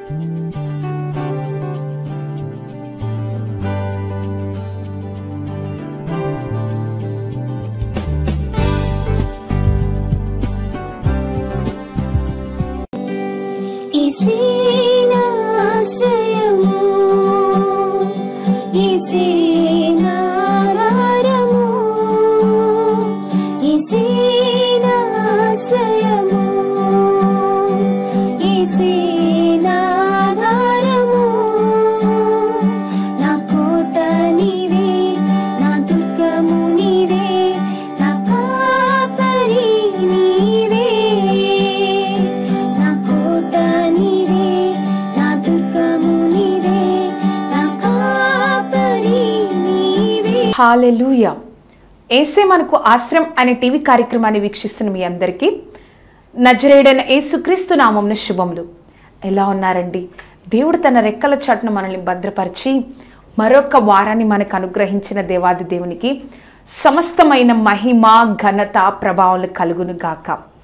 హల్లెలూయా. యేసే మనకు ఆశ్రయం అనే టీవీ కార్యక్రమాన్ని వీక్షిస్తున్న మీ అందరికీ నజరేయుడైన యేసుక్రీస్తు నామమున శుభములు. ఎలా ఉన్నారండి? దేవుడు తన రెక్కల చాటున మనల్ని భద్రపరిచి మరొక వారాన్ని మనకు అనుగ్రహించిన దేవాది దేవునికి సమస్తమైన మహిమ ఘనత ప్రభావాలు కలుగును గాక.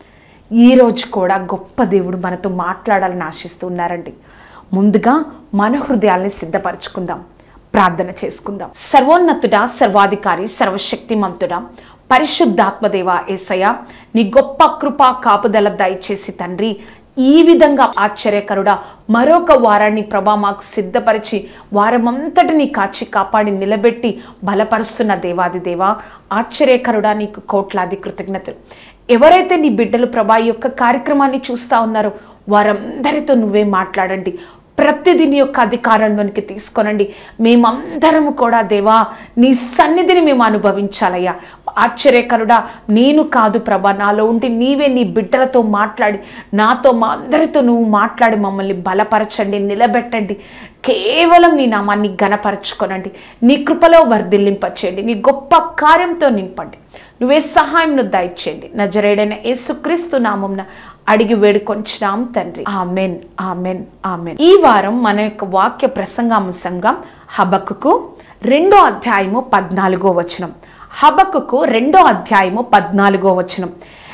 ఈరోజు కూడా గొప్ప దేవుడు మనతో మాట్లాడాలని ఆశిస్తూ ఉన్నారండి. ముందుగా మన హృదయాల్ని సిద్ధపరచుకుందాం, ప్రార్థన చేసుకుందాం. సర్వోన్నతుడా, సర్వాధికారి, సర్వశక్తిమంతుడా, పరిశుద్ధాత్మదేవ యేసయ్య, నీ గొప్ప కృపా కాపుదల దయచేసి తండ్రి, ఈ విధంగా ఆశ్చర్యకరుడా మరొక వారాన్ని ప్రభా మాకు సిద్ధపరిచి వారమంతటిని కాచి కాపాడి నిలబెట్టి బలపరుస్తున్న దేవాది దేవా, ఆశ్చర్యకరుడా నీకు కోట్లాది కృతజ్ఞతలు. ఎవరైతే నీ బిడ్డలు ప్రభా ఈ యొక్క కార్యక్రమాన్ని చూస్తూ ఉన్నారో వారందరితో నువ్వే మాట్లాడండి. ప్రతిదీ నీ యొక్క అధికారంలోనికి తీసుకొనండి. మేమందరము కూడా దేవా నీ సన్నిధిని మేము అనుభవించాలయ్యా. ఆశ్చర్యకరుడా, నేను కాదు ప్రభా, నాలో ఉండి నీవే నీ బిడ్డలతో మాట్లాడి నాతో మా అందరితో నువ్వు మాట్లాడి మమ్మల్ని బలపరచండి, నిలబెట్టండి. కేవలం నీ నామాన్ని ఘనపరచుకొనండి. నీ కృపలో వర్ధిల్లింపచేయండి. నీ గొప్ప కార్యంతో నింపండి. నువ్వే సహాయంను దయచేయండి. నజరేయుడైన యేసుక్రీస్తు నామమున అడిగి వేడుకొంచున్నాం తండ్రి. Amen, amen, amen. ఈ వారం మన యొక్క వాక్య ప్రసంగాంశంగా హబక్కుకు 2వ అధ్యాయము 14వ వచనం. హబక్కుకు 2వ అధ్యాయము 14వ వచనం.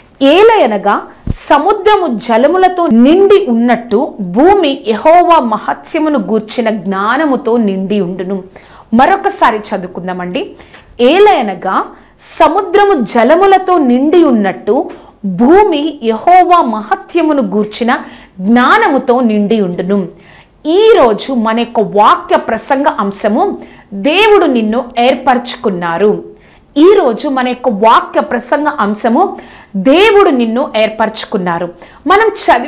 ఏలయనగా సముద్రము జలములతో నిండి ఉన్నట్టు భూమి యెహోవా మహత్యమును గూర్చిన జ్ఞానముతో నిండి ఉండును. మరొకసారి చదువుకుందామండి. ఏలయనగా సముద్రము జలములతో నిండి ఉన్నట్టు భూమి యెహోవా మహత్యమును గూర్చిన జ్ఞానముతో నిండి ఉండును. ఈరోజు మన యొక్క వాక్య ప్రసంగ అంశము దేవుడు నిన్ను ఏర్పరచుకున్నారు. ఈరోజు మన యొక్క వాక్య ప్రసంగ అంశము దేవుడు నిన్ను ఏర్పరచుకున్నారు. మనం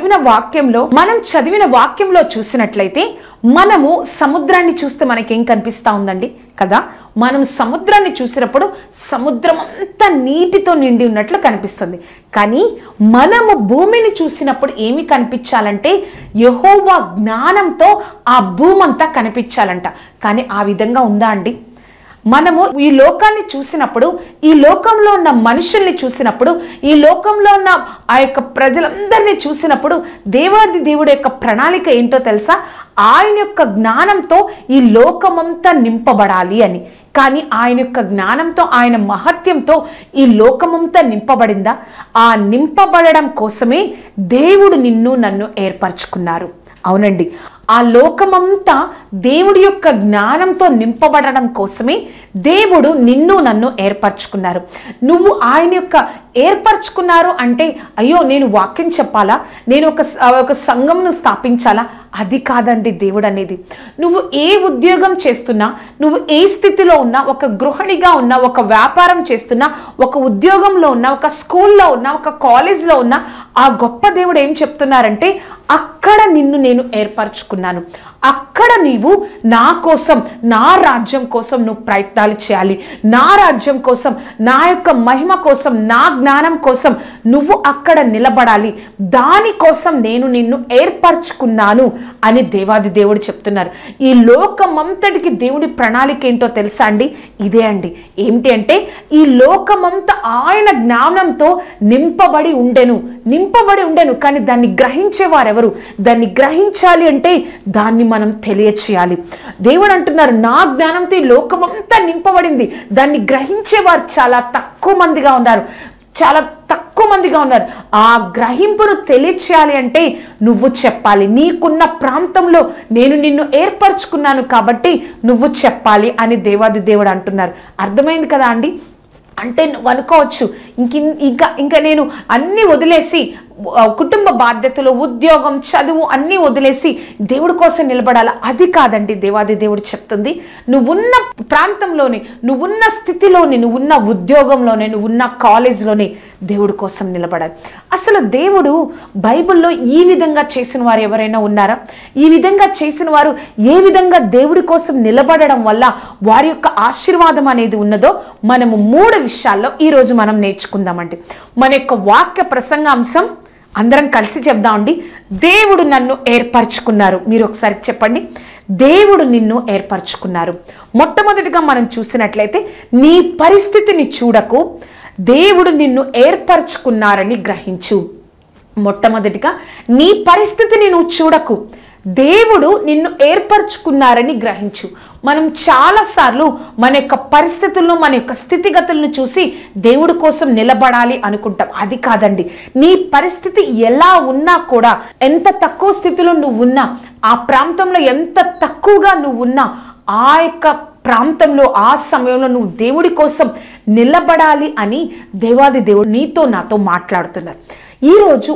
చదివిన వాక్యంలో చూసినట్లయితే మనము సముద్రాన్ని చూస్తే మనకేం కనిపిస్తూ ఉందండి కదా? మనం సముద్రాన్ని చూసినప్పుడు సముద్రం అంతా నీటితో నిండి ఉన్నట్లు కనిపిస్తుంది. కానీ మనము భూమిని చూసినప్పుడు ఏమి కనిపించాలంటే యెహోవా జ్ఞానంతో ఆ భూమి అంతా కనిపించాలంట. కానీ ఆ విధంగా ఉందా అండి? మనము ఈ లోకాన్ని చూసినప్పుడు, ఈ లోకంలో ఉన్న మనుషుల్ని చూసినప్పుడు, ఈ లోకంలో ఉన్న ఆ యొక్క ప్రజలందరినీ చూసినప్పుడు దేవాది దేవుడి యొక్క ప్రణాళిక ఏంటో తెలుసా? ఆయన యొక్క జ్ఞానంతో ఈ లోకమంతా నింపబడాలి అని. కానీ ఆయన యొక్క జ్ఞానంతో, ఆయన మహత్యంతో ఈ లోకమంతా నింపబడిందా? ఆ నింపబడడం కోసమే దేవుడు నిన్ను నన్ను ఏర్పరచుకున్నారు. అవునండి, ఆ లోకమంతా దేవుడి యొక్క జ్ఞానంతో నింపబడడం కోసమే దేవుడు నిన్ను నన్ను ఏర్పరచుకున్నారు. నువ్వు ఆయన యొక్క ఏర్పరచుకున్నారు అంటే అయ్యో నేను వాక్యం చెప్పాలా, నేను ఒక సంఘంను స్థాపించాలా? అది కాదండి దేవుడు అనేది. నువ్వు ఏ ఉద్యోగం చేస్తున్నా, నువ్వు ఏ స్థితిలో ఉన్నా, ఒక గృహిణిగా ఉన్నా, ఒక వ్యాపారం చేస్తున్నా, ఒక ఉద్యోగంలో ఉన్నా, ఒక స్కూల్లో ఉన్నా, ఒక కాలేజ్లో ఉన్నా, ఆ గొప్ప దేవుడు ఏం చెప్తున్నారంటే అక్కడ నిన్ను నేను ఏర్పరచుకున్నాను. అక్కడ నీవు నా కోసం, నా రాజ్యం కోసం నువ్వు ప్రయత్నాలు చేయాలి. నా రాజ్యం కోసం, నా యొక్క మహిమ కోసం, నా జ్ఞానం కోసం నువ్వు అక్కడ నిలబడాలి. దానికోసం నేను నిన్ను ఏర్పరచుకున్నాను అని దేవాది దేవుడు చెప్తున్నారు. ఈ లోకమంతటికి దేవుడి ప్రణాళిక ఏంటో తెలుసా అండి? ఇదే అండి. ఏమిటి అంటే ఈ లోకమంతా ఆయన జ్ఞానంతో నింపబడి ఉండెను. కానీ దాన్ని గ్రహించేవారెవరు? దాన్ని గ్రహించాలి అంటే దాన్ని మనం తెలియచేయాలి. దేవుడు అంటున్నారు నా జ్ఞానంతో ఈ లోకమంతా నింపబడింది, దాన్ని గ్రహించేవారు చాలా తక్కువ మందిగా ఉన్నారు. చాలా తక్కువ మందిగా ఉన్నారు. ఆ గ్రహింపును తెలియచేయాలి అంటే నువ్వు చెప్పాలి. నీకున్న ప్రాంతంలో నేను నిన్ను ఏర్పరచుకున్నాను కాబట్టి నువ్వు చెప్పాలి అని దేవాది దేవుడు అంటున్నారు. అర్థమైంది కదా అండి? అంటే నువ్వు అనుకోవచ్చు, ఇంకా నేను అన్నీ వదిలేసి, కుటుంబ బాధ్యతలు, ఉద్యోగం, చదువు అన్నీ వదిలేసి దేవుడి కోసం నిలబడాలి. అది కాదండి దేవాది దేవుడు చెప్తుంది. నువ్వున్న ప్రాంతంలోనే, నువ్వున్న స్థితిలోనే, నువ్వున్న ఉద్యోగంలోనే, నువ్వున్న కాలేజ్లోనే దేవుడి కోసం నిలబడాలి. అసలు దేవుడు బైబిల్లో ఈ విధంగా చేసిన వారు ఎవరైనా ఉన్నారా? ఈ విధంగా చేసిన వారు ఏ విధంగా దేవుడి కోసం నిలబడడం వల్ల వారి యొక్క ఆశీర్వాదం అనేది ఉన్నదో మనము 3 విషయాల్లో ఈరోజు మనం నేర్చుకుందామండి. మన యొక్క వాక్య ప్రసంగాంశం అందరం కలిసి చెప్దామండి. దేవుడు నన్ను ఏర్పరచుకున్నారు. మీరు ఒకసారి చెప్పండి, దేవుడు నిన్ను ఏర్పరచుకున్నారు. మొట్టమొదటిగా మనం చూసినట్లయితే నీ పరిస్థితిని చూడకు, దేవుడు నిన్ను ఏర్పరచుకున్నారని గ్రహించు. మొట్టమొదటిగా నీ పరిస్థితిని నువ్వు చూడకు, దేవుడు నిన్ను ఏర్పరచుకున్నారని గ్రహించు. మనం చాలాసార్లు మన యొక్క పరిస్థితులను, మన యొక్క స్థితిగతులను చూసి దేవుడి కోసం నిలబడాలి అనుకుంటాం. అది కాదండి. నీ పరిస్థితి ఎలా ఉన్నా కూడా, ఎంత తక్కువ స్థితిలో నువ్వు ఉన్నా, ఆ ప్రాంతంలో ఎంత తక్కువగా నువ్వు ఉన్నా, ఆ యొక్క ప్రాంతంలో ఆ సమయంలో నువ్వు దేవుడి కోసం నిలబడాలి అని దేవాది దేవుడు నీతో నాతో మాట్లాడుతున్నారు. ఈరోజు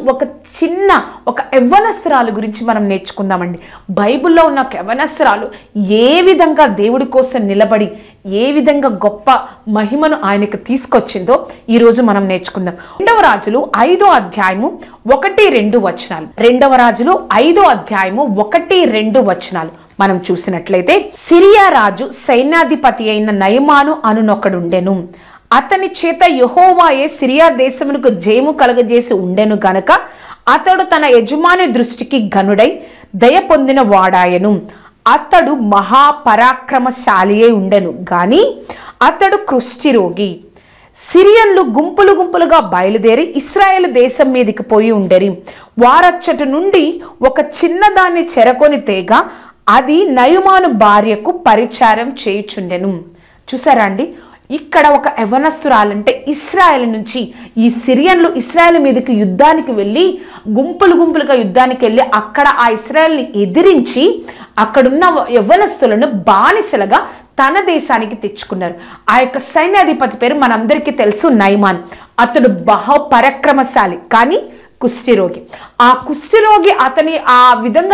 ఒక యవ్వనస్తురాలు గురించి మనం నేర్చుకుందామండి. బైబిల్లో ఉన్న ఒక యవ్వనస్తురాలు ఏ విధంగా దేవుడి కోసం నిలబడి ఏ విధంగా గొప్ప మహిమను ఆయనకు తీసుకొచ్చిందో ఈరోజు మనం నేర్చుకుందాం. 2వ రాజులు 5వ అధ్యాయము 1-2 వచనాలు. 2వ రాజులు 5వ అధ్యాయము 1-2 వచనాలు మనం చూసినట్లయితే, సిరియా రాజు సైన్యాధిపతి అయిన నయమాను అనునొకడుండెను. అతని చేత యెహోవాయే సిరియా దేశమునకు జయము కలగజేసి ఉండెను గనక అతడు తన యజమాని దృష్టికి ఘనుడై దయ పొందిన వాడాయను. అతడు మహాపరాక్రమశాలియే ఉండెను గాని అతడు కుష్ఠరోగి. సిరియన్లు గుంపులు గుంపులుగా బయలుదేరి ఇశ్రాయేలు దేశం మీదకి పోయి ఉండేరి. వారచ్చటి నుండి ఒక చిన్నదాన్ని చెరకొని తేగ అది నయమాను భార్యకు పరిచారం చేయుచుండెను. చూసారా అండి? ఇక్కడ ఒక యవ్వనస్తురాలంటే ఇశ్రాయేలు నుంచి ఈ సిరియన్లు ఇశ్రాయేలు మీదకి యుద్ధానికి వెళ్ళి గుంపులు గుంపులుగా యుద్ధానికి వెళ్ళి అక్కడ ఆ ఇశ్రాయేల్ని ఎదిరించి అక్కడున్న యవ్వనస్తులను బానిసలుగా తన దేశానికి తెచ్చుకున్నారు. ఆ యొక్క సైన్యాధిపతి పేరు మనందరికీ తెలుసు, నయమాన్. అతడు బహుపరాక్రమశాలి కానీ కుష్ఠరోగి. ఆ కుష్ఠరోగి అతని ఆ విధంగా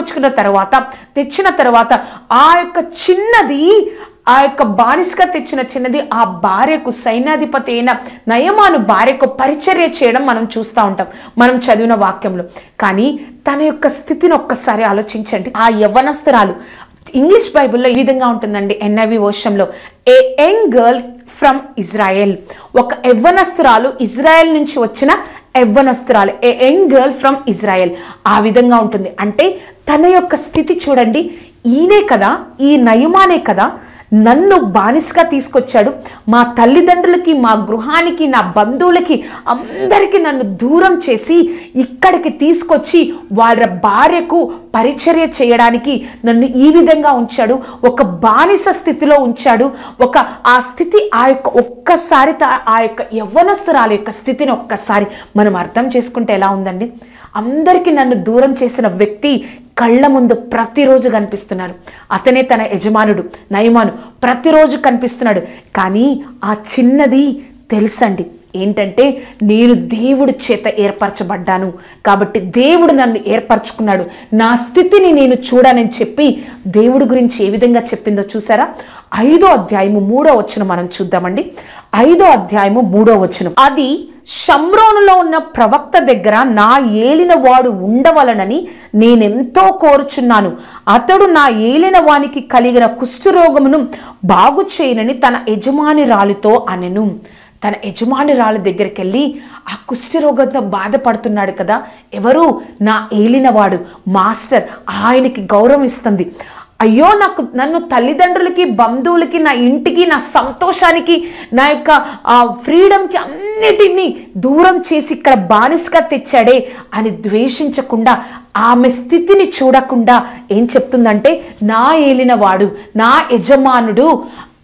తెచ్చిన తర్వాత ఆ యొక్క చిన్నది, ఆ యొక్క బానిసగా తెచ్చిన చిన్నది ఆ భార్యకు, సైన్యాధిపతి అయిన నయమాను భార్యకు పరిచర్య చేయడం మనం చూస్తూ ఉంటాం మనం చదివిన వాక్యంలో. కానీ తన యొక్క స్థితిని ఒక్కసారి ఆలోచించండి. ఆ యవ్వనస్తురాలు, ఇంగ్లీష్ బైబిల్లో ఈ విధంగా ఉంటుందండి, NIV వర్షన్లో, a young girl from Israel. ఒక యవ్వనస్తురాలు, ఇజ్రాయెల్ నుంచి వచ్చిన యవ్వనస్తురాలు, a young girl from Israel. ఆ విధంగా ఉంటుంది. అంటే తన యొక్క స్థితి చూడండి. ఈయనే కదా, ఈ నయమానే కదా నన్ను బానిసగా తీసుకొచ్చాడు. మా తల్లిదండ్రులకి, మా గృహానికి, నా బంధువులకి అందరికీ నన్ను దూరం చేసి ఇక్కడికి తీసుకొచ్చి వాళ్ళ భార్యకు పరిచర్య చేయడానికి నన్ను ఈ విధంగా ఉంచాడు. ఒక బానిస స్థితిలో ఉంచాడు. ఆ స్థితి, ఆ యొక్క యవ్వనస్తురాల యొక్క స్థితిని ఒక్కసారి మనం అర్థం చేసుకుంటే ఎలా ఉందండి? అందరికీ నన్ను దూరం చేసిన వ్యక్తి కళ్ళ ముందు ప్రతిరోజు కనిపిస్తున్నాడు. అతనే తన యజమానుడు నయమాను, ప్రతిరోజు కనిపిస్తున్నాడు. కానీ ఆ చిన్నది తెలుసండి ఏంటంటే, నేను దేవుడి చేత ఏర్పరచబడ్డాను కాబట్టి దేవుడు నన్ను ఏర్పరచుకున్నాడు, నా స్థితిని నేను చూడాలని చెప్పి దేవుడి గురించి ఏ విధంగా చెప్పిందో చూసారా? 5వ అధ్యాయము 3వ వచనం మనం చూద్దామండి. 5వ అధ్యాయము 3వ వచనం, అది షమ్రోనులో ఉన్న ప్రవక్త దగ్గర నా ఏలిన వాడు ఉండవలనని నేనెంతో కోరుచున్నాను. అతడు నా ఏలిన వానికి కలిగిన కుష్ఠరోగమును బాగు చేయనని తన యజమానిరాలితో అనెను. తన యజమానిరాలు దగ్గరికి వెళ్ళి ఆ కుష్ఠరోగంతో బాధపడుతున్నాడు కదా ఎవరు? నా ఏలినవాడు, మాస్టర్. ఆయనకి గౌరవం ఇస్తుంది. అయ్యో, నన్ను తల్లిదండ్రులకి, బంధువులకి, నా ఇంటికి, నా సంతోషానికి, నా యొక్క ఫ్రీడమ్కి అన్నిటినీ దూరం చేసి ఇక్కడ బానిసగా తెచ్చాడే అని ద్వేషించకుండా, ఆమె స్థితిని చూడకుండా ఏం చెప్తుందంటే, నా ఏలినవాడు, నా యజమానుడు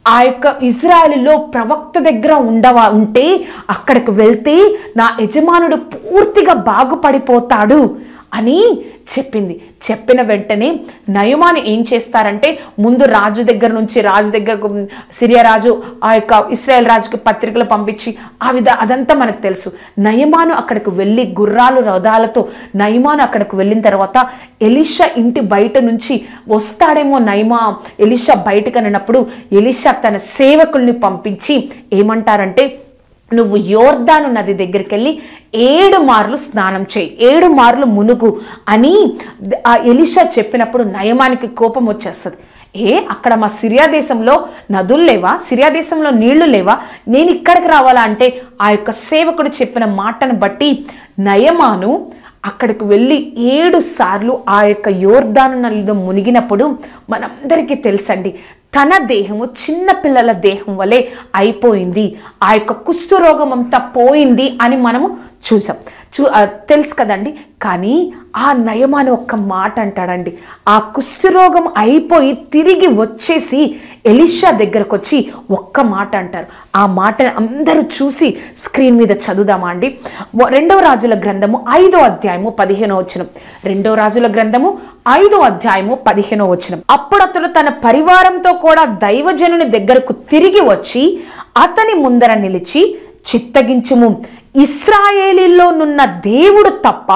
ఆ యొక్క ఇజ్రాయెలులో ప్రవక్త దగ్గర ఉంటే అక్కడికి వెళ్తే నా యజమానుడు పూర్తిగా బాగుపడిపోతాడు అని చెప్పింది. చెప్పిన వెంటనే నయమాను ఏం చేస్తారంటే, ముందు రాజు దగ్గరకు సిరియా రాజు ఆ యొక్క ఇశ్రాయేల్ రాజుకి పత్రికలు పంపించి అదంతా మనకు తెలుసు. నయమాను అక్కడికి వెళ్ళి గుర్రాలు రథాలతో నయమాను అక్కడికి వెళ్ళిన తర్వాత ఎలీషా ఇంటి బయట నుంచి వస్తాడేమో ఎలీషా బయటకు అన్నప్పుడు ఎలీషా తన సేవకుల్ని పంపించి ఏమంటారంటే, నువ్వు యోర్దాను నది దగ్గరికి వెళ్ళి 7 మార్లు స్నానం చేయి, 7 మార్లు మునుగు అని ఆ ఎలీషా చెప్పినప్పుడు నయమానికి కోపం వచ్చేస్తుంది. అక్కడ మా సిరియా దేశంలో నదులు లేవా, సిరియా దేశంలో నీళ్లు లేవా, నేను ఇక్కడికి రావాలా అంటే ఆ యొక్క సేవకుడు చెప్పిన మాటను బట్టి నయమాను అక్కడికి వెళ్ళి 7 సార్లు ఆ యొక్క యోర్దాను నదిలో మునిగినప్పుడు మనందరికీ తెలుసండి, తన దేహము చిన్న పిల్లల దేహం వలె అయిపోయింది, ఆ యొక్క కుష్ఠరోగం అంతా పోయింది అని మనము చూసాం. తెలుసు కదండి. కానీ ఆ నయమాను ఒక్క మాట అంటాడండి. ఆ కుష్ఠరోగం అయిపోయి తిరిగి వచ్చేసి ఎలీషా దగ్గరకు వచ్చి ఒక్క మాట అంటారు. ఆ మాటను అందరూ చూసి స్క్రీన్ మీద చదువుదామా అండి. 2వ రాజుల గ్రంథము 5వ అధ్యాయము 15వ వచనం. 2వ రాజుల గ్రంథము 5వ అధ్యాయము 15వ వచనం. అప్పుడు అతడు తన పరివారంతో కూడా దైవజనుని దగ్గరకు తిరిగి వచ్చి అతని ముందర నిలిచి, చిత్తగించుము, ఇశ్రాయేలీలోనున్న దేవుడు తప్ప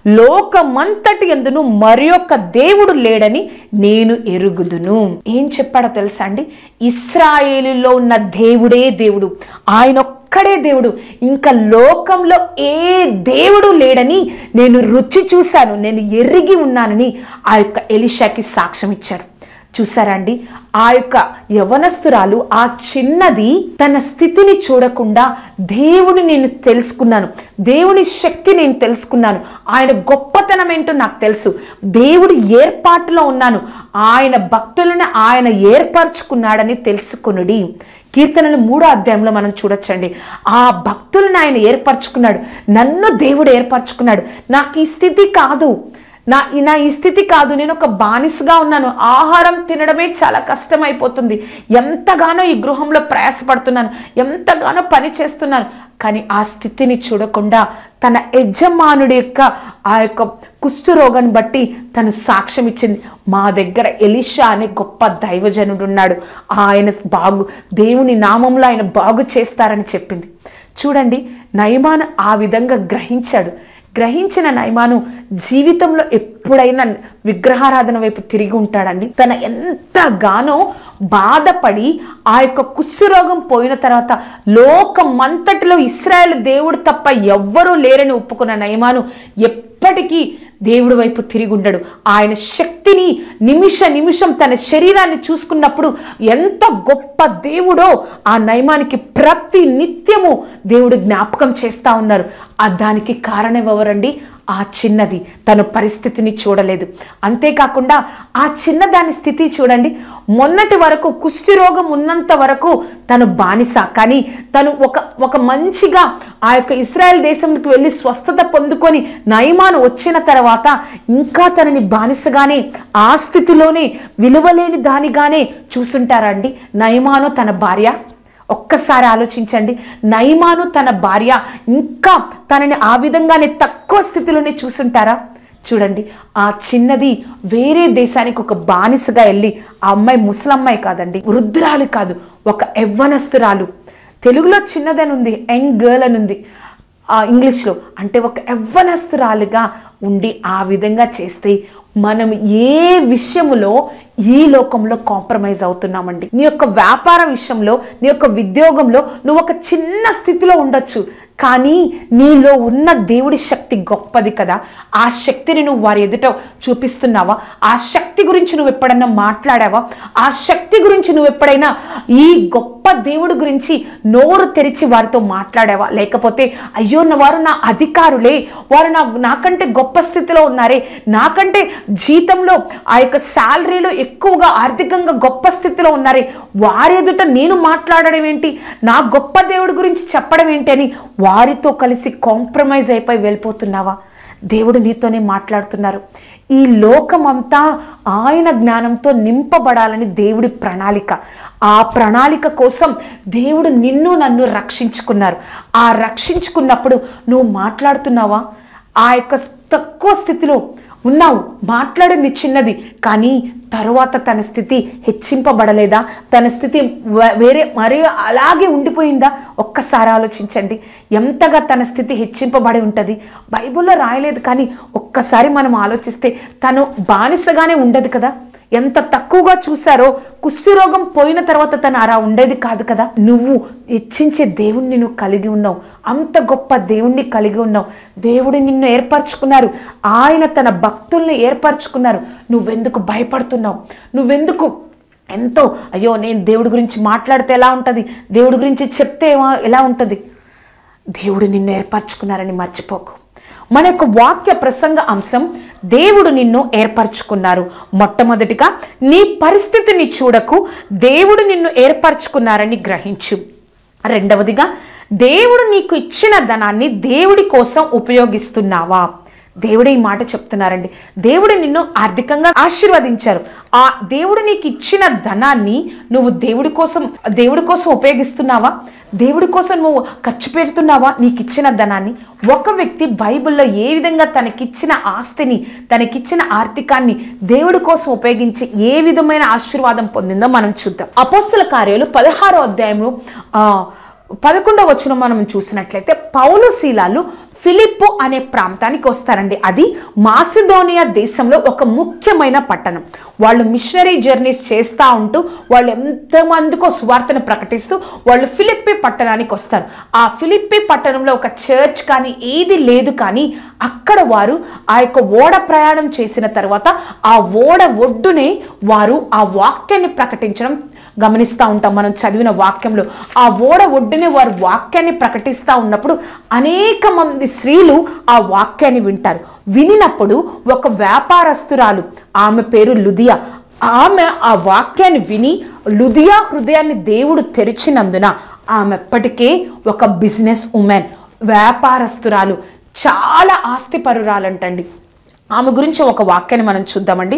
లోకమంతటి యందును మరి యొక్క దేవుడు లేడని నేను ఎరుగుదును. ఏం చెప్పాడో తెలుసా అండి? ఇశ్రాయేలీలో ఉన్న దేవుడే దేవుడు, ఆయన ఒక్కడే దేవుడు, ఇంకా లోకంలో ఏ దేవుడు లేడని నేను రుచి చూశాను, నేను ఎరిగి ఉన్నానని ఆ యొక్క ఎలీషాకి సాక్ష్యం ఇచ్చారు. చూసారా అండి? ఆ యొక్క యవనస్తురాలు ఆ చిన్నది తన స్థితిని చూడకుండా దేవుని నేను తెలుసుకున్నాను, దేవుని శక్తి నేను తెలుసుకున్నాను, ఆయన గొప్పతనం ఏంటో నాకు తెలుసు, దేవుడి ఏర్పాటులో ఉన్నాను, ఆయన భక్తులను ఆయన ఏర్పరచుకున్నాడని తెలుసుకునుడి. కీర్తనలు 3వ అధ్యాయంలో మనం చూడొచ్చండి. ఆ భక్తులను ఆయన ఏర్పరచుకున్నాడు, నన్ను దేవుడు ఏర్పరచుకున్నాడు. నాకు ఈ స్థితి కాదు, నా ఈ స్థితి కాదు, నేను ఒక బానిసగా ఉన్నాను, ఆహారం తినడమే చాలా కష్టమైపోతుంది, ఎంతగానో ఈ గృహంలో ప్రయాసపడుతున్నాను, ఎంతగానో పని చేస్తున్నాను. కానీ ఆ స్థితిని చూడకుండా తన యజమానుడి యొక్క ఆ యొక్క కుష్ఠరోగాన్ని బట్టి తను సాక్ష్యం ఇచ్చింది. మా దగ్గర ఎలీషా అనే గొప్ప దైవజనుడు ఉన్నాడు, ఆయన దేవుని నామంలో ఆయన బాగు చేస్తారని చెప్పింది. చూడండి, నయమాను ఆ విధంగా గ్రహించిన నయమాను జీవితంలో ఎప్పుడైనా విగ్రహారాధన వైపు తిరిగి ఉంటాడండి. తన ఎంతగానో బాధపడి ఆ యొక్క కుష్ఠరోగం పోయిన తర్వాత లోకమంతటిలో ఇశ్రాయేలు దేవుడు తప్ప ఎవ్వరూ లేరని ఒప్పుకున్న నయమాను ఎప్పటికీ దేవుడి వైపు తిరిగి ఉండడు. ఆయన శక్తిని నిమిషం తన శరీరాన్ని చూసుకున్నప్పుడు ఎంత గొప్ప దేవుడో ఆ నయమానికి ప్రతి నిత్యము దేవుడు జ్ఞాపకం చేస్తా ఉన్నారు. దానికి కారణం ఎవరండి? ఆ చిన్నది తన పరిస్థితిని చూడలేదు. అంతేకాకుండా ఆ చిన్నదాని స్థితి చూడండి, మొన్నటి వరకు కుష్ఠరోగం ఉన్నంత వరకు తను బానిస, కానీ తను ఒక మంచిగా ఆ యొక్క ఇశ్రాయేల్ దేశంలోకి వెళ్ళి స్వస్థత పొందుకొని నయమాను వచ్చిన తర్వాత ఇంకా తనని బానిసగానే ఆ స్థితిలోనే విలువలేని దానిగానే చూసుంటారా అండి నయమాను తన భార్య? ఒక్కసారి ఆలోచించండి. నయమాను తన భార్య ఇంకా తనని ఆ విధంగానే తక్కువ స్థితిలోనే చూసుంటారా? చూడండి, ఆ చిన్నది వేరే దేశానికి ఒక బానిసగా వెళ్ళి, ఆ అమ్మాయి ముసలమ్మాయి కాదండి, వృద్ధురాలు కాదు, ఒక యవ్వనస్తురాలు. తెలుగులో చిన్నదని ఉంది, యంగ్ గర్ల్ అని ఉంది, ఇంగ్లీష్లో అంటే ఒక యవ్వనస్తురాలుగా ఉండి ఆ విధంగా చేస్తే మనం ఏ విషయములో ఈ లోకంలో కాంప్రమైజ్ అవుతున్నామండి. నీ యొక్క వ్యాపార విషయంలో, నీ యొక్క ఉద్యోగంలో నువ్వు ఒక చిన్న స్థితిలో ఉండొచ్చు, కానీ నీలో ఉన్న దేవుడి శక్తి గొప్పది కదా. ఆ శక్తిని నువ్వు వారి ఎదుట చూపిస్తున్నావా? ఆ శక్తి గురించి నువ్వు ఎప్పుడైనా మాట్లాడావా? ఆ శక్తి గురించి నువ్వు ఎప్పుడైనా ఈ గొప్ప దేవుడి గురించి నోరు తెరిచి వారితో మాట్లాడావా? లేకపోతే అయ్యో వారు నా అధికారులే, వారు నాకంటే గొప్ప స్థితిలో ఉన్నారే, నాకంటే జీతంలో ఆ యొక్క శాలరీలో ఎక్కువగా ఆర్థికంగా గొప్ప స్థితిలో ఉన్నారే, వారి ఎదుట నేను మాట్లాడడం ఏంటి, నా గొప్ప దేవుడి గురించి చెప్పడం ఏంటి అని వారితో కలిసి కాంప్రమైజ్ అయిపోయి వెళ్ళిపోతున్నావా? దేవుడు నీతోనే మాట్లాడుతున్నారు. ఈ లోకమంతా ఆయన జ్ఞానంతో నింపబడాలని దేవుడి ప్రణాళిక. ఆ ప్రణాళిక కోసం దేవుడు నిన్ను నన్ను రక్షించుకున్నారు. ఆ రక్షించుకున్నప్పుడు నువ్వు మాట్లాడుతున్నావా? ఆ యొక్క తక్కువ స్థితిలో ఉన్నావు, మాట్లాడింది చిన్నది, కానీ తరువాత తన స్థితి హెచ్చింపబడలేదా? తన స్థితి మరీ అలాగే ఉండిపోయిందా? ఒక్కసారి ఆలోచించండి. ఎంతగా తన స్థితి హెచ్చింపబడి ఉంటుంది. బైబిల్లో రాయలేదు, కానీ ఒక్కసారి మనం ఆలోచిస్తే తను బానిసగానే ఉండదు కదా. ఎంత తక్కువగా చూశారో, కుష్ఠరోగం పోయిన తర్వాత తను అలా ఉండేది కాదు కదా. నువ్వు హెచ్చించే దేవుణ్ణి నువ్వు కలిగి ఉన్నావు. అంత గొప్ప దేవుణ్ణి కలిగి ఉన్నావు. దేవుడు నిన్ను ఏర్పరచుకున్నారు. ఆయన తన భక్తుల్ని ఏర్పరచుకున్నారు. నువ్వెందుకు భయపడుతున్నావు? నువ్వెందుకు ఎంతో అయ్యో నేను దేవుడి గురించి మాట్లాడితే ఎలా ఉంటుంది, దేవుడి గురించి చెప్తే ఎలా ఉంటుంది? దేవుడు నిన్ను ఏర్పరచుకున్నారని మర్చిపోకు. మన యొక్క వాక్య ప్రసంగ అంశం, దేవుడు నిన్ను ఏర్పరచుకున్నారు. మొట్టమొదటిగా నీ పరిస్థితిని చూడకు, దేవుడు నిన్ను ఏర్పరచుకున్నారని గ్రహించు. రెండవదిగా, దేవుడు నీకు ఇచ్చిన ధనాన్ని దేవుడి కోసం ఉపయోగిస్తున్నావా? దేవుడే ఈ మాట చెప్తున్నారండి. దేవుడు నిన్ను ఆర్థికంగా ఆశీర్వదించారు. ఆ దేవుడు నీకు ఇచ్చిన ధనాన్ని నువ్వు దేవుడి కోసం ఉపయోగిస్తున్నావా? దేవుడి కోసం నువ్వు ఖర్చు పెడుతున్నావా? నీకు ఇచ్చిన ధనాన్ని. ఒక వ్యక్తి బైబిల్లో ఏ విధంగా తనకిచ్చిన ఆస్తిని, తనకిచ్చిన ఆర్థికాన్ని దేవుడి కోసం ఉపయోగించి ఏ విధమైన ఆశీర్వాదం పొందిందో మనం చూద్దాం. అపోస్తల కార్యాలు 16వ అధ్యాయము 11వ వచనం మనం చూసినట్లయితే, పౌలు శీలాలు ఫిలిప్పు అనే ప్రాంతానికి వస్తారండి. అది మాసిదోనియా దేశంలో ఒక ముఖ్యమైన పట్టణం. వాళ్ళు మిషనరీ జర్నీస్ చేస్తూ ఉంటూ వాళ్ళు ఎంతమందికో సువార్తను ప్రకటిస్తూ వాళ్ళు ఫిలిప్పి పట్టణానికి వస్తారు. ఆ ఫిలిప్పి పట్టణంలో ఒక చర్చ్ కానీ ఏది లేదు, కానీ అక్కడ వారు ఆ యొక్క ఓడ ప్రయాణం చేసిన తర్వాత ఆ ఓడ ఒడ్డునే వారు ఆ వాక్యాన్ని ప్రకటించడం గమనిస్తూ ఉంటాం. మనం చదివిన వాక్యంలో ఆ ఓడ ఒడ్డునే వారు వాక్యాన్ని ప్రకటిస్తూ ఉన్నప్పుడు అనేక మంది స్త్రీలు ఆ వాక్యాన్ని వింటారు. వినినప్పుడు ఒక వ్యాపారస్తురాలు, ఆమె పేరు లుదియా, ఆమె ఆ వాక్యాన్ని విని లుదియా హృదయాన్ని దేవుడు తెరిచినందున ఆమె ఎప్పటికే ఒక బిజినెస్ ఉమెన్, వ్యాపారస్తురాలు, చాలా ఆస్తిపరురాలంటండి. ఆమె గురించి ఒక వాక్యాన్ని మనం చూద్దామండి.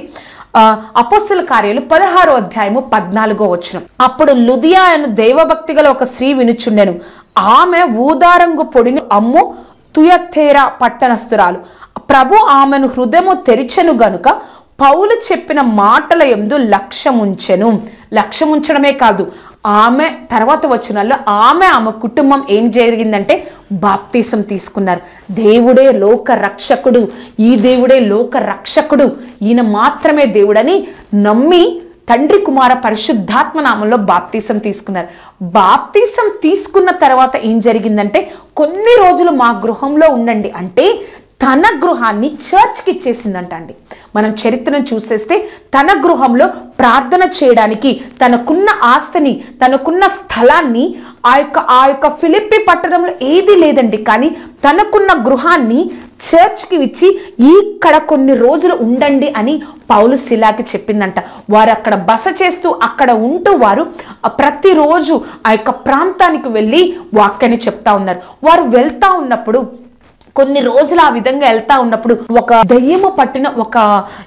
అపోస్తల కార్యాలు 16వ అధ్యాయము 14వ వచనం. అప్పుడు లుదియా అను దైవభక్తి గల ఒక స్త్రీ వినుచుండెను. ఆమె ఊదారంగు పొడిని అమ్ము తుయథేరా పట్టణస్థురాలు. ప్రభు ఆమెను హృదయము తెరిచెను గనుక పౌలు చెప్పిన మాటల యందు లక్ష్యముంచెను. లక్ష్యముంచడమే కాదు, ఆమె తర్వాత వచనాల్లో ఆమె కుటుంబం ఏం జరిగిందంటే బాప్తీసం తీసుకున్నారు. దేవుడే లోక రక్షకుడు, ఈ దేవుడే లోక రక్షకుడు, ఈయన మాత్రమే దేవుడని నమ్మి తండ్రి కుమార పరిశుద్ధాత్మ నామంలో బాప్తీసం తీసుకున్నారు. బాప్తీసం తీసుకున్న తర్వాత ఏం జరిగిందంటే, కొన్ని రోజులు మా గృహంలో ఉండండి అంటే తన గృహాన్ని చర్చ్కి ఇచ్చేసిందంట అండి. మనం చరిత్రను చూసేస్తే తన గృహంలో ప్రార్థన చేయడానికి తనకున్న ఆస్తిని, తనకున్న స్థలాన్ని ఆ యొక్క ఫిలిప్పి పట్టణంలో ఏది లేదండి, కానీ తనకున్న గృహాన్ని చర్చ్కి ఇచ్చి ఇక్కడ కొన్ని రోజులు ఉండండి అని పౌలు శీలాకి చెప్పిందంట. వారు అక్కడ బస చేస్తూ అక్కడ ఉంటూ వారు ప్రతిరోజు ఆ యొక్క ప్రాంతానికి వెళ్ళి వాక్యాన్ని చెప్తా ఉన్నారు. వారు వెళ్తా ఉన్నప్పుడు కొన్ని రోజులు ఆ విధంగా వెళ్తా ఉన్నప్పుడు ఒక దెయ్యము పట్టిన ఒక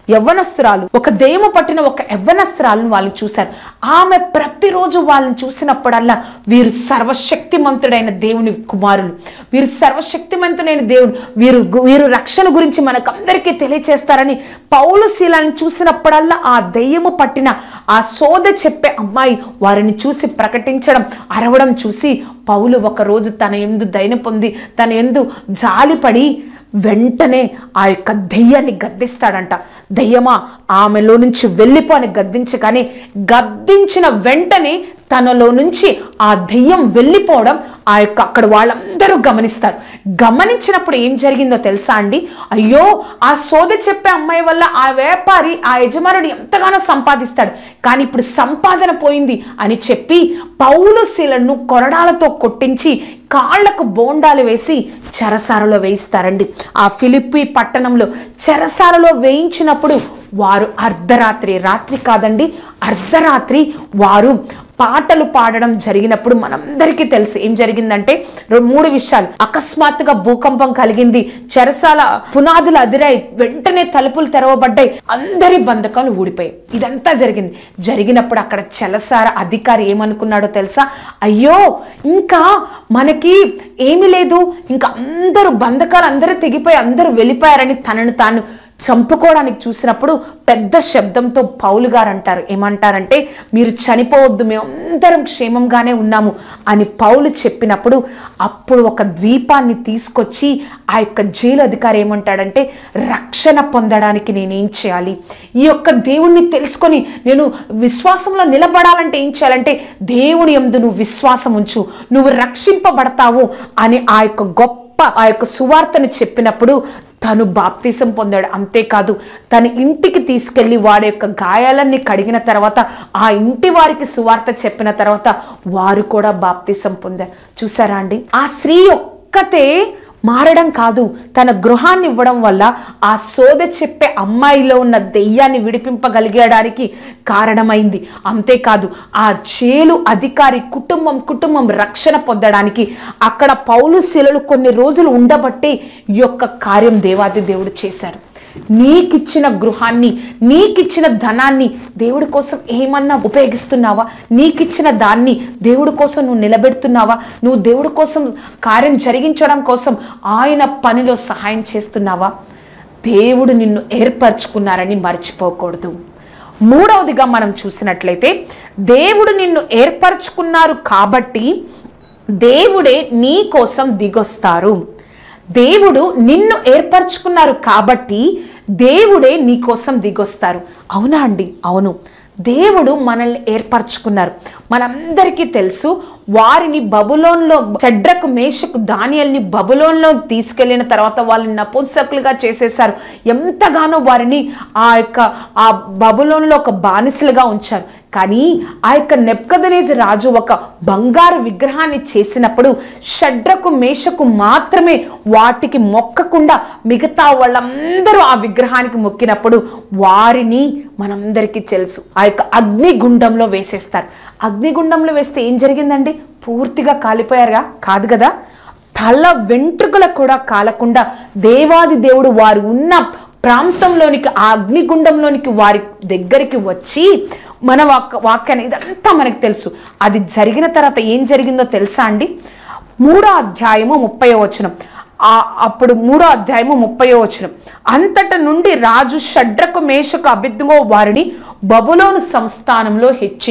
యవ్వనస్తురాలను వాళ్ళు చూశారు. ఆమె ప్రతిరోజు వాళ్ళని చూసినప్పుడల్లా వీరు సర్వశక్తిమంతుడైన దేవుని కుమారులు, వీరు సర్వశక్తిమంతుడైన దేవుడు, వీరు రక్షణ గురించి మనకందరికీ తెలియచేస్తారని పౌలు శీలాన్ని చూసినప్పుడల్లా ఆ దెయ్యము పట్టిన ఆ సోద చెప్పే అమ్మాయి వారిని చూసి ప్రకటించడం, అరవడం చూసి పౌలు ఒకరోజు తన యందు దయ పొంది తన యందు జాలిపడి వెంటనే ఆ యొక్క దెయ్యాన్ని గద్దిస్తాడంట. దెయ్యమా ఆమెలో నుంచి వెళ్ళిపో అని గద్దించగానే గద్దించిన వెంటనే తనలో నుంచి ఆ దెయ్యం వెళ్ళిపోవడం అక్కడ వాళ్ళందరూ గమనిస్తారు. గమనించినప్పుడు ఏం జరిగిందో తెలుసా అండి? అయ్యో, ఆ సోద చెప్పే అమ్మాయి వల్ల ఆ వ్యాపారి, ఆ యజమానుడు ఎంతగానో సంపాదిస్తాడు, కానీ ఇప్పుడు సంపాదన పోయింది అని చెప్పి పౌలు శీలను కొరడాలతో కొట్టించి కాళ్లకు బోండాలు వేసి చెరసాలలో వేయిస్తారండి. ఆ ఫిలిప్పి పట్టణంలో చెరసాలలో వేయించినప్పుడు వారు అర్ధరాత్రి, రాత్రి కాదండి, అర్ధరాత్రి వారు పాటలు పాడడం జరిగినప్పుడు మనందరికీ తెలుసు ఏం జరిగిందంటే 3 విషయాలు. అకస్మాత్తుగా భూకంపం కలిగింది, చెరసాల పునాదులు అదిరాయి, వెంటనే తలుపులు తెరవబడ్డాయి, అందరి బంధకాలు ఊడిపోయాయి. ఇదంతా జరిగినప్పుడు అక్కడ చెరసాల అధికారి ఏమనుకున్నాడో తెలుసా? అయ్యో ఇంకా మనకి ఏమీ లేదు, ఇంకా అందరూ బంధకాలు అందరూ తెగిపోయి అందరూ వెళ్ళిపోయారని తనను తాను చంపుకోవడానికి చూసినప్పుడు పెద్ద శబ్దంతో పౌలు గారు అంటారు, ఏమంటారంటే మీరు చనిపోవద్దు, మేమందరం క్షేమంగానే ఉన్నాము అని పౌలు చెప్పినప్పుడు అప్పుడు ఒక ద్వీపాన్ని తీసుకొచ్చి ఆ యొక్క జైలు అధికారి ఏమంటాడంటే రక్షణ పొందడానికి నేనేం చేయాలి, ఈ యొక్క దేవుణ్ణి తెలుసుకొని నేను విశ్వాసంలో నిలబడాలంటే ఏం చేయాలంటే దేవుని యందు నువ్వు విశ్వాసం ఉంచు, నువ్వు రక్షింపబడతావు అని ఆ యొక్క సువార్తను చెప్పినప్పుడు తను బాప్తిసం పొందాడు. అంతేకాదు తన ఇంటికి తీసుకెళ్ళి వాడి యొక్క గాయాలన్నీ కడిగిన తర్వాత ఆ ఇంటి వారికి సువార్త చెప్పిన తర్వాత వారు కూడా బాప్తిసం పొందారు. చూసారా అండి, ఆ స్త్రీ ఒక్కతే మారడం కాదు, తన గృహాన్ని ఇవ్వడం వల్ల ఆ సోద చెప్పే అమ్మాయిలో ఉన్న దెయ్యాన్ని విడిపింపగలిగడానికి కారణమైంది. అంతేకాదు ఆ జైలు అధికారి కుటుంబం రక్షణ పొందడానికి అక్కడ పౌలు శిలలు కొన్ని రోజులు ఉండబట్టి ఈ యొక్క కార్యం దేవాది దేవుడు చేశాడు. నీకిచ్చిన గృహాన్ని, నీకిచ్చిన ధనాన్ని దేవుడి కోసం ఏమన్నా ఉపయోగిస్తున్నావా? నీకిచ్చిన దాన్ని దేవుడి కోసం నువ్వు నిలబెడుతున్నావా? నువ్వు దేవుడి కోసం కార్యం జరిగించడం కోసం ఆయన పనిలో సహాయం చేస్తున్నావా? దేవుడు నిన్ను ఏర్పరచుకున్నారని మర్చిపోకూడదు. 3వదిగా మనం చూసినట్లయితే దేవుడు నిన్ను ఏర్పరచుకున్నారు కాబట్టి దేవుడే నీ కోసం దిగొస్తారు. దేవుడు నిన్ను ఏర్పరచుకున్నారు కాబట్టి దేవుడే నీ కోసం దిగొస్తారు. అవునా అండి? అవును, దేవుడు మనల్ని ఏర్పరచుకున్నారు. మనందరికీ తెలుసు, వారిని బబులోన్లో షడ్రకు మేషకు దానియేలుని బబులోన్లో తీసుకెళ్లిన తర్వాత వాళ్ళని నపుంసకులుగా చేసేశారు. ఎంతగానో వారిని ఆ బబులోన్లో ఒక బానిసలుగా ఉంచారు. కానీ ఆ యొక్క నెబ్కద్నెజరు రాజు ఒక బంగారు విగ్రహాన్ని చేసినప్పుడు షడ్రకు మేషకు మాత్రమే వాటికి మొక్కకుండా మిగతా వాళ్ళందరూ ఆ విగ్రహానికి మొక్కినప్పుడు వారిని మనందరికీ తెలుసు ఆ యొక్క అగ్నిగుండంలో వేసేస్తారు. అగ్నిగుండంలో వేస్తే ఏం జరిగిందండి? పూర్తిగా కాలిపోయారుగా? కాదు కదా, తల వెంట్రుకలు కూడా కాలకుండా దేవాది దేవుడు వారు ఉన్న ప్రాంతంలోనికి ఆ అగ్నిగుండంలోనికి వారి దగ్గరికి వచ్చి మన వాక్యాన్ని ఇదంతా మనకు తెలుసు. అది జరిగిన తర్వాత ఏం జరిగిందో తెలుసా అండి? 3వ అధ్యాయము 30వ వచనం. అప్పుడు 3వ అధ్యాయము 30వ వచనం. అంతట నుండి రాజు షడ్రకు మేషకు అబేద్నెగో వారిని బబులోను సంస్థానంలో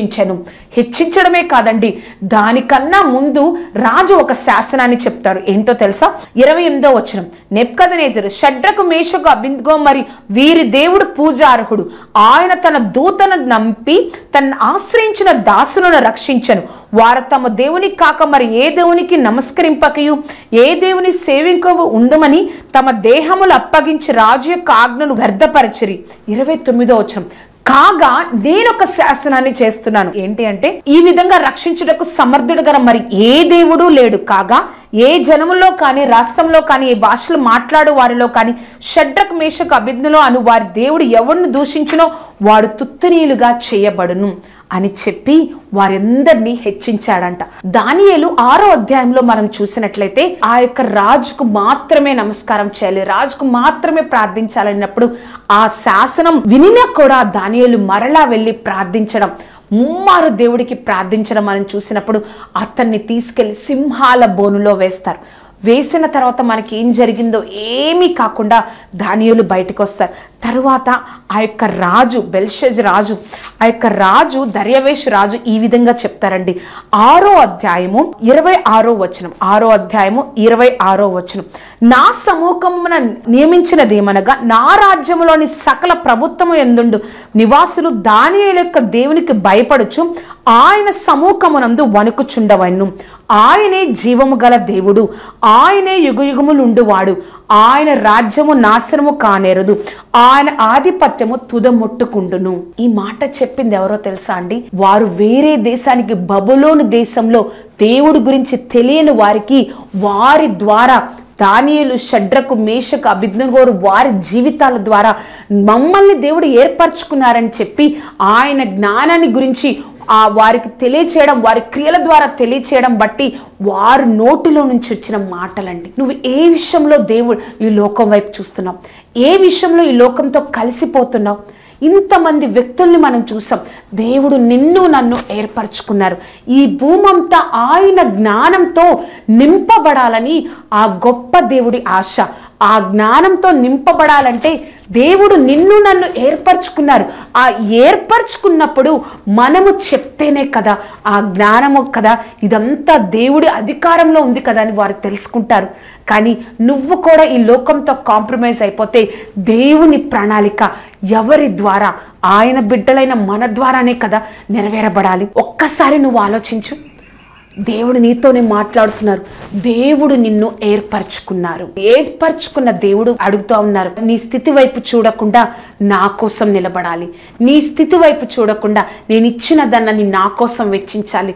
హెచ్చించడమే కాదండి, దానికన్నా ముందు రాజు ఒక శాసనాన్ని చెప్తారు. ఏంటో తెలుసా? 28వ వచనం. నెబ్కద్నెజరు షడ్రకు మేషకు అబేద్నెగో మరి వీరి దేవుడు పూజార్హుడు, ఆయన తన దూతను నంపి తన ఆశ్రయించిన దాసులను రక్షించను, వారు తమ దేవునికి కాక మరి ఏ దేవునికి నమస్కరింపకయు ఏ దేవుని సేవింకవు ఉందమని తమ దేహములు అప్పగించి రాజు యొక్క ఆజ్ఞను వ్యర్థపరచిరి. 29వ వచనం. కాగా నేను ఒక శాసనాన్ని చేస్తున్నాను. ఏంటి అంటే ఈ విధంగా రక్షించుటకు సమర్థుడు గల మరి ఏ దేవుడు లేడు. కాగా ఏ జనములో కానీ రాష్ట్రంలో కానీ ఏ భాషలు మాట్లాడు వారిలో కానీ షడ్రకు మేషకు అబేద్నెగో అను వారి దేవుడు ఎవరిని దూషించునో వాడు తుత్తనీయులుగా చేయబడును అని చెప్పి వారందరినీ హెచ్చించాడంట. దానియేలు 6వ అధ్యాయంలో మనం చూసినట్లయితే ఆ యొక్క రాజుకు మాత్రమే నమస్కారం చేయాలి, రాజుకు మాత్రమే ప్రార్థించాలన్నప్పుడు ఆ శాసనం వినినా కూడా దానియేలు మరలా వెళ్ళి ప్రార్థించడం, ముమ్మారు దేవుడికి ప్రార్థించడం మనం చూసినప్పుడు అతన్ని తీసుకెళ్లి సింహాల బోనులో వేస్తారు. వేసిన తర్వాత మనకి ఏం జరిగిందో ఏమీ కాకుండా దానియేలు బయటకు వస్తారు. తరువాత ఆ యొక్క రాజు బెల్షజ్ రాజు, ఆ యొక్క రాజు దర్యావేషు రాజు ఈ విధంగా చెప్తారండి. 6వ అధ్యాయము 26వ వచనం. 6వ అధ్యాయము 26వ వచనం. నా సముఖమున నియమించినదేమనగా నా రాజ్యములోని సకల ప్రభుత్వము యందుండు నివాసులు దానియేలు యొక్క దేవునికి భయపడుచు ఆయన సముఖమునందు వణుకుచుండవను. ఆయనే జీవము గల దేవుడు, ఆయనే యుగయుగములుండువాడు, ఆయన రాజ్యము నాశనము కానేరదు, ఆయన ఆధిపత్యము తుదముట్టుకుండును. ఈ మాట చెప్పింది ఎవరో తెలుసా అండి? వారు వేరే దేశానికి బబులోను దేశంలో దేవుడి గురించి తెలియని వారికి వారి ద్వారా దానియేలు షడ్రకు మేషకు అబేద్నెగో వారి జీవితాల ద్వారా మమ్మల్ని దేవుడు ఏర్పరచుకున్నారని చెప్పి ఆయన జ్ఞానాన్ని గురించి వారికి తెలియచేయడం, వారి క్రియల ద్వారా తెలియచేయడం బట్టి వారి నోటిలో నుంచి వచ్చిన మాటలండి. నువ్వు ఏ విషయంలో దేవుడు ఈ లోకం వైపు చూస్తున్నావు, ఏ విషయంలో ఈ లోకంతో కలిసిపోతున్నావు? ఇంతమంది వ్యక్తుల్ని మనం చూసాం. దేవుడు నిన్ను నన్ను ఏర్పరచుకున్నారు. ఈ భూమంతా ఆయన జ్ఞానంతో నింపబడాలని ఆ గొప్ప దేవుడి ఆశ. ఆ జ్ఞానంతో నింపబడాలంటే దేవుడు నిన్ను నన్ను ఏర్పరచుకున్నారు. ఆ ఏర్పరచుకున్నప్పుడు మనము చెప్తేనే కదా, ఆ జ్ఞానము కదా, ఇదంతా దేవుడి అధికారంలో ఉంది కదా అని వారు తెలుసుకుంటారు. కానీ నువ్వు కూడా ఈ లోకంతో కాంప్రమైజ్ అయిపోతే దేవుని ప్రణాళిక ఎవరి ద్వారా? ఆయన బిడ్డలైన మన ద్వారానే కదా నెరవేరబడాలి. ఒక్కసారి నువ్వు ఆలోచించు. దేవుడు నీతోనే మాట్లాడుతున్నారు. దేవుడు నిన్ను ఏర్పరచుకున్నారు. ఏర్పరచుకున్న దేవుడు అడుగుతూ ఉన్నారు, నీ స్థితి వైపు చూడకుండా నా కోసం నిలబడాలి. నీ స్థితి వైపు చూడకుండా నేను ఇచ్చిన దాన్ని నా కోసం వెచ్చించాలి.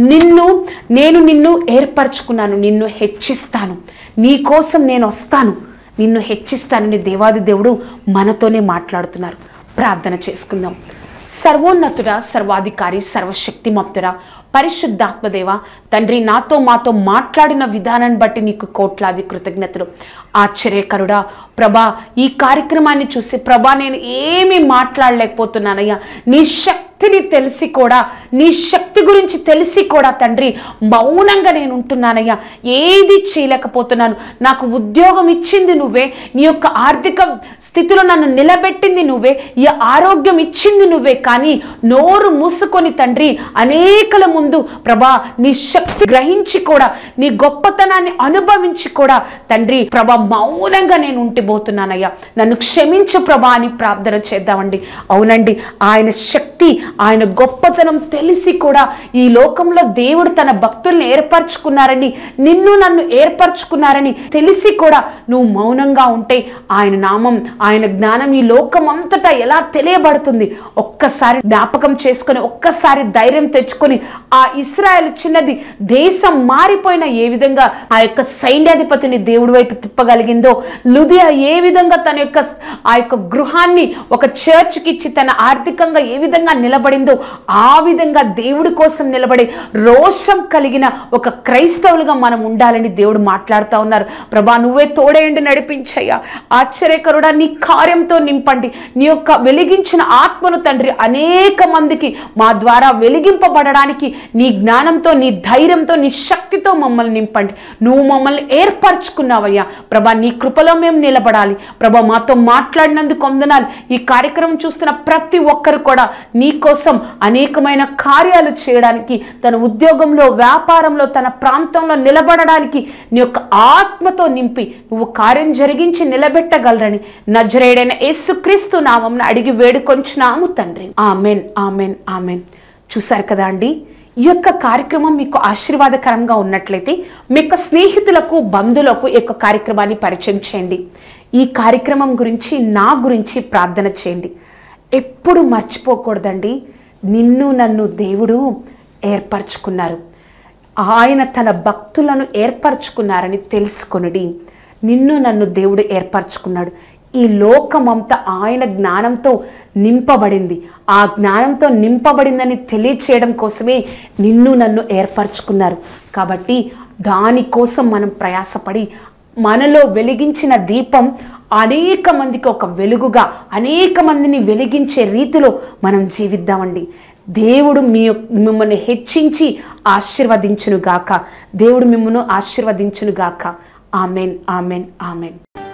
నేను నిన్ను ఏర్పరచుకున్నాను, నిన్ను హెచ్చిస్తాను, నీ కోసం నేను వస్తాను, నిన్ను హెచ్చిస్తానని దేవాది దేవుడు మనతోనే మాట్లాడుతున్నారు. ప్రార్థన చేసుకుందాం. సర్వోన్నతుడా, సర్వాధికారి, సర్వశక్తిమంతుడా, పరిశుద్ధాత్మదేవ తండ్రి, నాతో మాతో మాట్లాడిన విధానాన్ని బట్టి నీకు కోట్లాది కృతజ్ఞతలు. ఆశ్చర్యకరుడా ప్రభా, ఈ కార్యక్రమాన్ని చూసి ప్రభా నేను ఏమీ మాట్లాడలేకపోతున్నానయ్యా. నీ శక్తిని తెలిసి కూడా, నీ శక్తి గురించి తెలిసి కూడా తండ్రి మౌనంగా నేను ఉంటున్నానయ్యా. ఏది చేయలేకపోతున్నాను. నాకు ఉద్యోగం ఇచ్చింది నువ్వే, నీ యొక్క ఆర్థిక స్థితిలో నన్ను నిలబెట్టింది నువ్వే, ఈ ఆరోగ్యం ఇచ్చింది నువ్వే. కానీ నోరు మూసుకొని తండ్రి అనేకల ముందు ప్రభా నీ శక్తి గ్రహించి కూడా, నీ గొప్పతనాన్ని అనుభవించి కూడా తండ్రి ప్రభా మౌనంగా నేను ఉండిపోతున్నానయ్యా. నన్ను క్షమించు ప్రభా అని ప్రార్థన చేద్దామండి. అవునండి, ఆయన శక్తి, ఆయన గొప్పతనం తెలిసి కూడా ఈ లోకంలో దేవుడు తన భక్తుల్ని ఏర్పరచుకున్నారని, నిన్ను నన్ను ఏర్పరచుకున్నారని తెలిసి కూడా నువ్వు మౌనంగా ఉంటే ఆయన నామం, ఆయన జ్ఞానం ఈ లోకం అంతటా ఎలా తెలియబడుతుంది? ఒక్కసారి జ్ఞాపకం చేసుకొని, ఒక్కసారి ధైర్యం తెచ్చుకొని, ఆ ఇశ్రాయేలు చిన్నది దేశం మారిపోయిన ఏ విధంగా ఆ యొక్క సైన్యాధిపతిని దేవుడి వైపు తిప్పగలిగిందో, లుదియా ఏ విధంగా తన యొక్క ఆ యొక్క గృహాన్ని ఒక చర్చ్కి ఇచ్చి తన ఆర్థికంగా ఏ విధంగా నిలబడిందో, ఆ విధంగా దేవుడి కోసం నిలబడే రోషం కలిగిన ఒక క్రైస్తవులుగా మనం ఉండాలని దేవుడు మాట్లాడుతూ ఉన్నారు. ప్రభా నువ్వే తోడేయండి, నడిపించయ్యా. ఆశ్చర్యకరుడా, నీ కార్యంతో నింపండి. నీ యొక్క వెలిగించిన ఆత్మను తండ్రి అనేక మందికి మా ద్వారా వెలిగింపబడడానికి నీ జ్ఞానంతో, నీ ధైర్యంతో, నీ శక్తితో మమ్మల్ని నింపండి. నువ్వు మమ్మల్ని ఏర్పరచుకున్నావయ్యా ప్రభా. నీ కృపలో మేము నిలబడాలి ప్రభా. మాతో మాట్లాడినందుకు వందనాలు. ఈ కార్యక్రమం చూస్తున్న ప్రతి ఒక్కరు కూడా నీ కోసం అనేకమైన కార్యాలు చేయడానికి, తన ఉద్యోగంలో, వ్యాపారంలో, తన ప్రాంతంలో నిలబడడానికి నీ యొక్క ఆత్మతో నింపి నువ్వు కార్యం జరిగించి నిలబెట్టగలరని నజరేయుడైన యేసుక్రీస్తు నామమున అడిగి వేడుకొంచున్నాము తండ్రి. Amen, amen, amen. చూశారు కదా అండి, ఈ యొక్క కార్యక్రమం మీకు ఆశీర్వాదకరంగా ఉన్నట్లయితే మీ యొక్క స్నేహితులకు, బంధువులకు ఈ యొక్క కార్యక్రమాన్ని పరిచయం చేయండి. ఈ కార్యక్రమం గురించి, నా గురించి ప్రార్థన చేయండి. ఎప్పుడు మర్చిపోకూడదండి, నిన్ను నన్ను దేవుడు ఏర్పరచుకున్నారు. ఆయన తన భక్తులను ఏర్పరచుకున్నారని తెలుసుకొనుడి. నిన్ను నన్ను దేవుడు ఏర్పరచుకున్నాడు. ఈ లోకమంతా ఆయన జ్ఞానంతో నింపబడింది. ఆ జ్ఞానంతో నింపబడిందని తెలియచేయడం కోసమే నిన్ను నన్ను ఏర్పరచుకున్నారు. కాబట్టి దానికోసం మనం ప్రయాసపడి మనలో వెలిగించిన దీపం అనేక మందికి ఒక వెలుగుగా, అనేక మందిని వెలిగించే రీతిలో మనం జీవిద్దామండి. దేవుడు మిమ్మల్ని హెచ్చించి ఆశీర్వదించునుగాక. దేవుడు మిమ్మల్ని ఆశీర్వదించునుగాక. Amen, amen, amen.